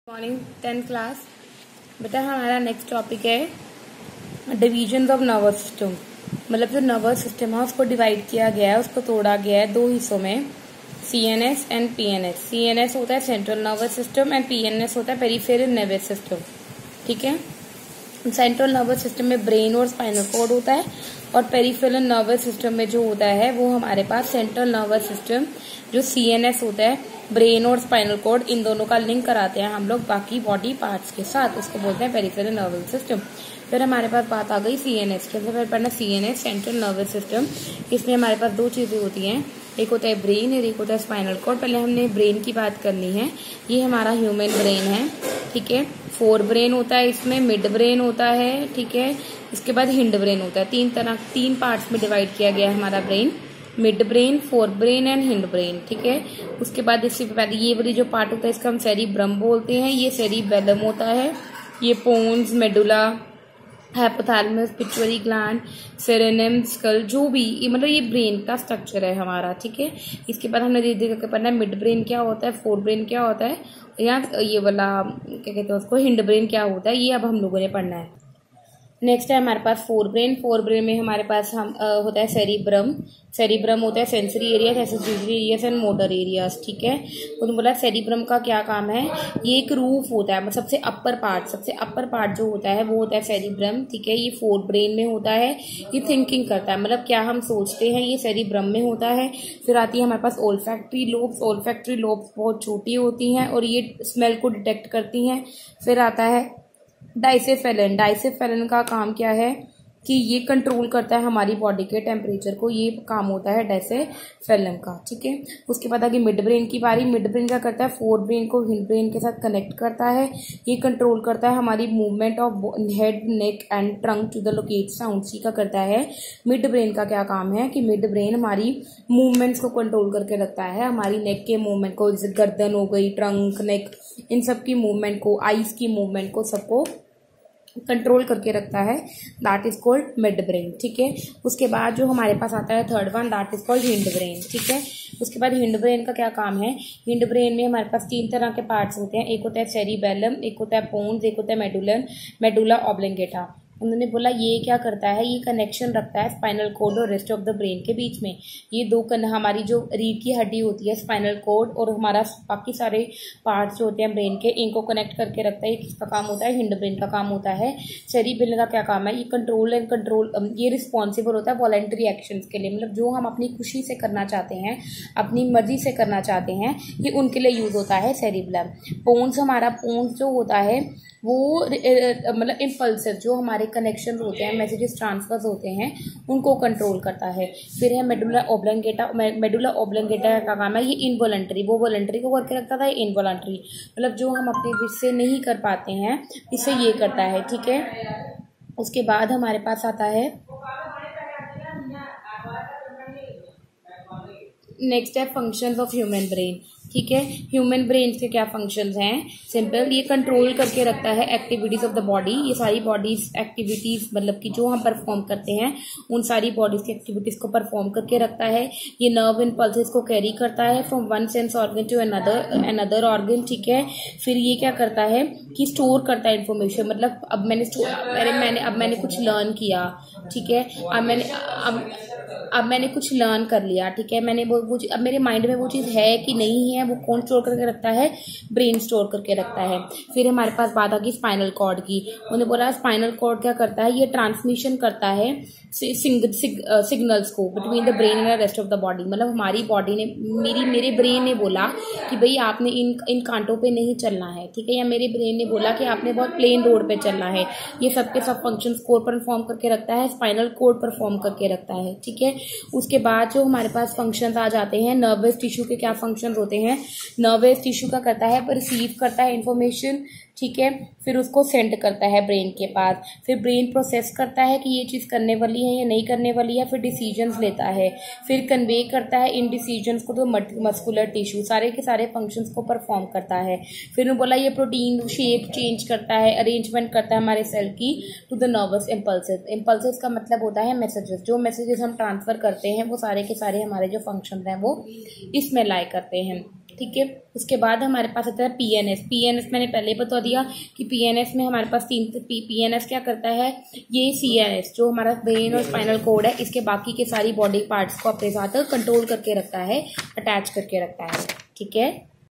Morning 10th class. बेटा हमारा next topic है डिवीजन ऑफ नर्वस सिस्टम। मतलब जो नर्वस सिस्टम है उसको डिवाइड किया गया है, उसको तोड़ा गया है दो हिस्सों में, सीएनएस एंड पीएनएस। सीएनएस होता है central nervous system and PNS होता है पेरिफेरल नर्वस सिस्टम। ठीक है, सेंट्रल नर्वस सिस्टम में ब्रेन और स्पाइनल कॉर्ड होता है और पेरिफेरल नर्वस सिस्टम में जो होता है वो हमारे पास सेंट्रल नर्वस सिस्टम जो सीएनएस होता है, ब्रेन और स्पाइनल कॉर्ड, इन दोनों का लिंक कराते हैं हम लोग बाकी बॉडी पार्ट्स के साथ, उसको बोलते हैं पेरिफेरल नर्वस सिस्टम। फिर हमारे पास बात आ गई सीएनएस की। फिर पढ़ना सीएनएस सेंट्रल नर्वस सिस्टम। इसमें हमारे पास दो चीजें होती हैं, एक होता है ब्रेन और एक होता है स्पाइनल कॉर्ड। पहले हमने ब्रेन की बात करनी है। ये हमारा ह्यूमन ब्रेन है, ठीक है। फोर ब्रेन होता है इसमें, मिड ब्रेन होता है, ठीक है। इसके बाद हिंड ब्रेन होता है। तीन पार्ट्स में डिवाइड किया गया है हमारा brain, midbrain, forebrain and hindbrain, ठीक है। उसके बाद इससे पहले ये वाली जो पार्ट होता है इसका हम सेरिब्रम बोलते हैं, ये सेरिबेलम होता है। ये pons, medulla, hypothalamus, pituitary gland, cranium, skull, जो भी मतलब ये ब्रेन का स्ट्रक्चर है हमारा, ठीक है। इसके बाद हमने धीरे धीरे करके पढ़ना है मिड ब्रेन क्या होता है, फोर ब्रेन क्या होता है, या ये वाला क्या कहते हैं उसको, हिंड ब्रेन क्या होता है, ये अब हम लोगों ने पढ़ना है। नेक्स्ट है हमारे पास फोर ब्रेन। फोर ब्रेन में हमारे पास होता है सेरिब्रम। सेरिब्रम होता है sensory areas, accessory areas and motor areas, ठीक है। उन्होंने बोला सेरिब्रम का क्या काम है, ये एक रूफ होता है, मतलब सबसे अपर पार्ट जो होता है वो होता है सेरिब्रम, ठीक है। ये फोर ब्रेन में होता है, ये थिंकिंग करता है, मतलब क्या हम सोचते हैं ये सेरिब्रम में होता है। फिर आती है हमारे पास ओल्फैक्टरी लोब्स। ओल्फैक्टरी लोब्स बहुत छोटी होती हैं और ये स्मेल को डिटेक्ट करती हैं। फिर आता है डाइसेफेलन। डाइसेफेलन का काम क्या है कि ये कंट्रोल करता है हमारी बॉडी के टेम्परेचर को, ये काम होता है डाइसेफेलन का, ठीक है। उसके बाद आगे मिड ब्रेन की बारी। मिड ब्रेन क्या करता है, फोर ब्रेन को हिंड ब्रेन के साथ कनेक्ट करता है, ये कंट्रोल करता है हमारी movement of head, neck and trunk to the locate sound, सी का करता है। मिड ब्रेन का क्या काम है कि मिड ब्रेन हमारी मूवमेंट्स को कंट्रोल करके रखता है, हमारी नेक के मूवमेंट को, जैसे गर्दन हो गई, ट्रंक, नेक, इन सब की मूवमेंट को, आईज की मूवमेंट को, सबको कंट्रोल करके रखता है। That is called midbrain, ठीक है। उसके बाद जो हमारे पास आता है third one, that is called hindbrain, ठीक है। उसके बाद हिंड ब्रेन का क्या काम है, हिंड ब्रेन में हमारे पास तीन तरह के पार्ट्स होते हैं, एक होता है सेरिबेलम, एक होता है पोन्स, एक होता है मेडुला ऑब्लिंगेटा। उन्होंने बोला ये क्या करता है, ये कनेक्शन रखता है स्पाइनल कोड और रेस्ट ऑफ द ब्रेन के बीच में। ये दो हमारी जो रीढ़ की हड्डी होती है, स्पाइनल कोड और हमारा बाकी सारे पार्ट्स जो होते हैं ब्रेन के, इनको कनेक्ट करके रखता है। ये किसका काम होता है, हिंड ब्रेन का काम होता है। सेरिबेलम का क्या काम है, ये कंट्रोल ये रिस्पॉन्सिबल होता है वॉलेंट्री एक्शंस के लिए, मतलब जो हम अपनी खुशी से करना चाहते हैं, अपनी मर्जी से करना चाहते हैं, ये उनके लिए यूज होता है सेरिबेलम। पोन्स, हमारा पोन्स जो होता है वो मतलब इम्पल्सिव, जो हमारे कनेक्शन होते हैं, मैसेजेस ट्रांसफर्स होते हैं, उनको कंट्रोल करता है। फिर है मेडुला ऑब्लिंगेटा। मेडुला ऑब्लिंगेटा का काम है ये इनवॉलंटरी, वो वॉलंटरी को करके रखता था, इनवॉलंटरी मतलब जो हम अपने विश से नहीं कर पाते हैं, इससे ये करता है, ठीक है। उसके बाद हमारे पास आता है नेक्स्ट है फंक्शंस ऑफ ह्यूमन ब्रेन, ठीक है। ह्यूमन ब्रेन के क्या फंक्शंस हैं, सिंपल, ये कंट्रोल करके रखता है एक्टिविटीज ऑफ द बॉडी। ये सारी बॉडीज एक्टिविटीज मतलब कि जो हम परफॉर्म करते हैं उन सारी बॉडीज की एक्टिविटीज को परफॉर्म करके रखता है। ये नर्व इम्पल्सेस को कैरी करता है from one sense organ to another organ, ठीक है। फिर ये क्या करता है कि स्टोर करता है इन्फॉर्मेशन, मतलब अब मैंने कुछ लर्न किया, ठीक है। अब मैंने कुछ लर्न कर लिया, ठीक है। मैंने वो अब मेरे माइंड में वो चीज़ है कि नहीं है, वो कौन स्टोर करके रखता है, ब्रेन स्टोर करके रखता है। फिर हमारे पास बात आ गई स्पाइनल कॉर्ड की। उन्होंने बोला स्पाइनल कॉर्ड क्या करता है, ये ट्रांसमिशन करता है सिग्नल्स को between the brain and rest of the body. मतलब हमारी बॉडी ने मेरे ब्रेन ने बोला कि भाई आपने इन कांटों पे नहीं चलना है, ठीक है, या मेरे ब्रेन ने बोला कि आपने बहुत प्लेन रोड पे चलना है। ये सबके सब फंक्शन कोड परफॉर्म करके रखता है, स्पाइनल कोड परफॉर्म करके रखता है, ठीक है। उसके बाद जो हमारे पास फंक्शंस आ जाते हैं, नर्वस टिश्यू के क्या फंक्शंस होते हैं। नर्वस टिश्यू का करता है रिसीव करता है इंफॉर्मेशन, ठीक है। फिर उसको सेंड करता है ब्रेन के पास। फिर ब्रेन प्रोसेस करता है कि ये चीज़ करने वाली है या नहीं करने वाली है, फिर डिसीजंस लेता है, फिर कन्वे करता है इन डिसीजंस को तो मस्कुलर टिश्यू, सारे के सारे फंक्शंस को परफॉर्म करता है। फिर उन्होंने बोला ये प्रोटीन शेप चेंज करता है, अरेंजमेंट करता है हमारे सेल की to the nervous impulses. Impulses का मतलब होता है मैसेजेस, जो मैसेजेस हम ट्रांसफर करते हैं वो सारे के सारे हमारे जो फंक्शन हैं वो इसमें लाई करते हैं। ठीक है। उसके बाद हमारे पास आता है पीएनएस। पीएनएस मैंने पहले बता दिया कि पीएनएस में हमारे पास पीएनएस क्या करता है, ये सीएनएस जो हमारा ब्रेन और स्पाइनल कोड है, इसके बाकी के सारी बॉडी पार्ट्स को अपने साथ कंट्रोल करके रखता है, अटैच करके रखता है, ठीक है।